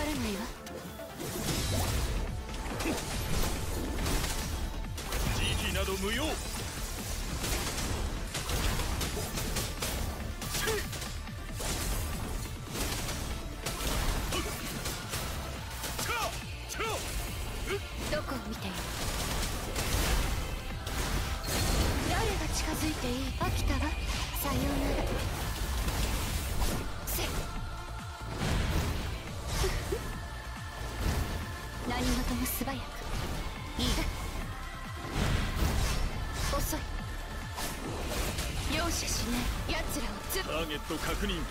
ないわ。 慈悲など無用。 どこを見ている？誰が近づいていい？飽きたわ。さようなら。せっ何事も素早く。いいだ。遅い。容赦しない奴らをターゲット確認。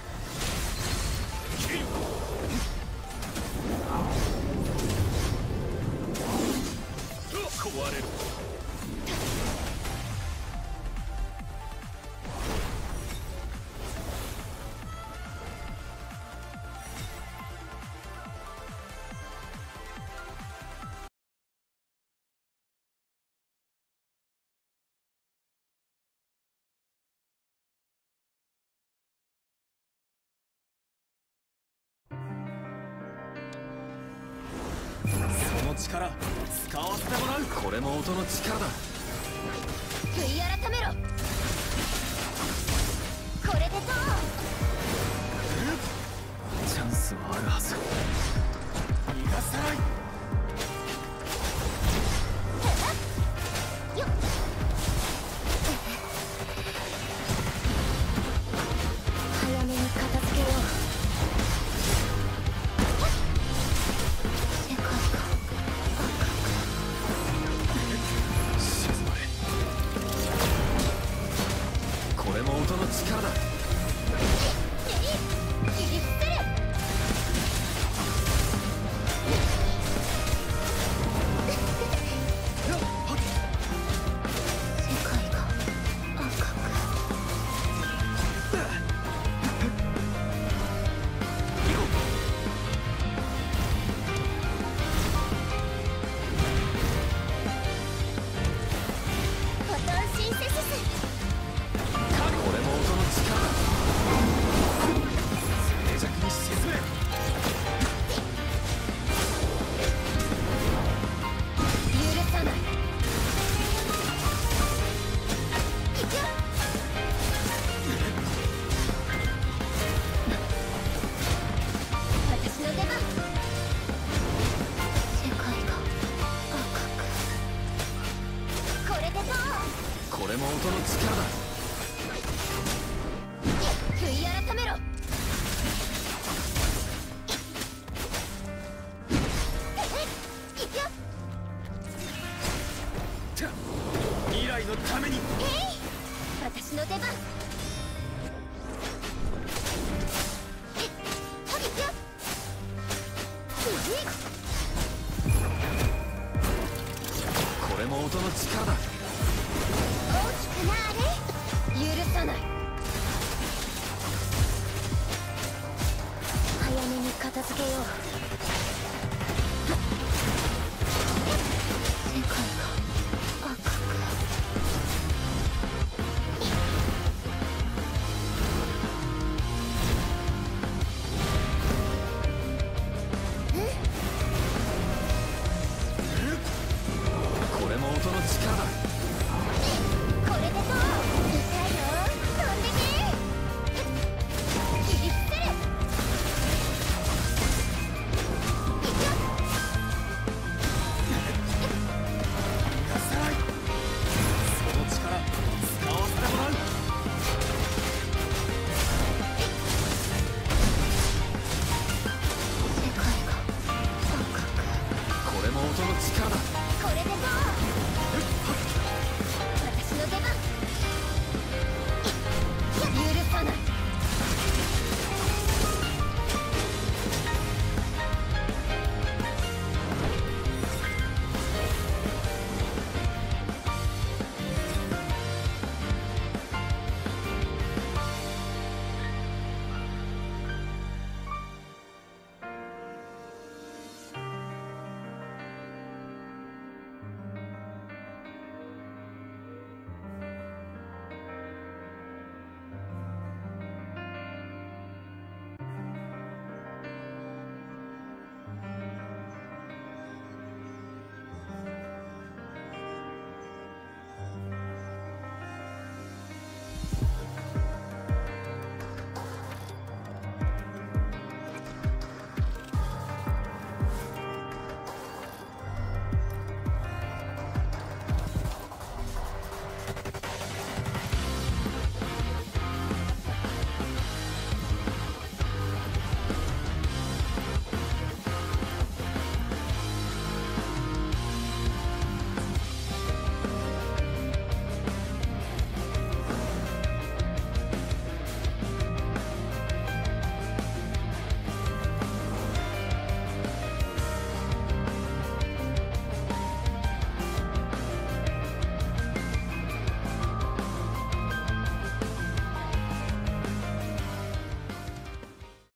壊れる。その力使わせてもらう。これも音の力だ。 悔い改めろ。これでどう？ チャンスはあるはず。逃がさない。 よっ。早めに片付けよう。世界が静まれ。これも音の力だ。 切り捨てる。世界が赤く。フォトンシンセシス。 これも音の力だ。静寂に沈め。 許さない。行くよ。私の出番。世界が赤く。これでどう？ これも音の力だ。 悔い改めろ。行くよ。 未来のために。 私の出番。行くよ。 これも音の力だ。 大きくなれ。許さない。早めに片付けよう。